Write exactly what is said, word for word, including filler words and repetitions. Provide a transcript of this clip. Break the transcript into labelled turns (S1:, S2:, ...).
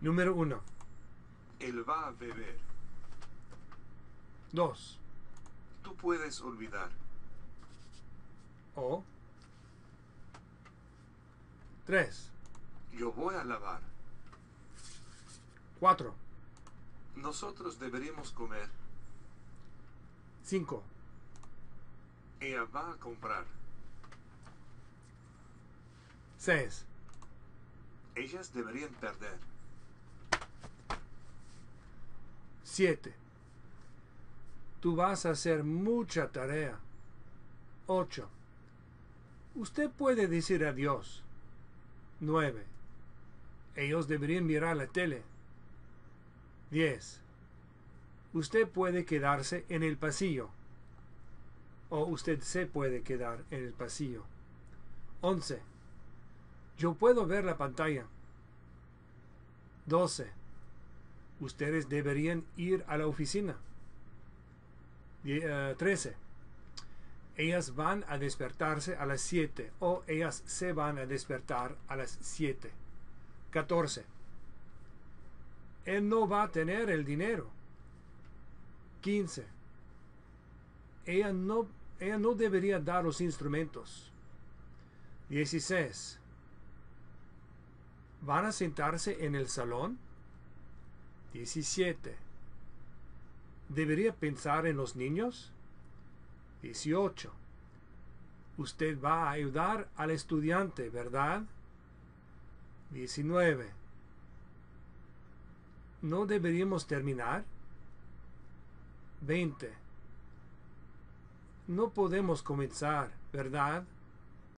S1: Número uno.
S2: Él va a beber.
S1: Dos.
S2: Tú puedes olvidar.
S1: O. Tres.
S2: Yo voy a lavar.
S1: Cuatro.
S2: Nosotros deberíamos comer.
S1: Cinco.
S2: Ella va a comprar.
S1: Seis.
S2: Ellas deberían perder.
S1: Siete. Tú vas a hacer mucha tarea. Ocho. Usted puede decir adiós. Nueve. Ellos deberían mirar la tele. Diez. Usted puede quedarse en el pasillo. O usted se puede quedar en el pasillo. Once. Yo puedo ver la pantalla. Doce. Ustedes deberían ir a la oficina. Trece. Ellas van a despertarse a las siete o ellas se van a despertar a las siete. Catorce. Él no va a tener el dinero. Quince. Ella no, ella no debería dar los instrumentos. Dieciséis. ¿Van a sentarse en el salón? Diecisiete. ¿Debería pensar en los niños? Dieciocho. Usted va a ayudar al estudiante, ¿verdad? Diecinueve. ¿No deberíamos terminar? Veinte. No podemos comenzar, ¿verdad?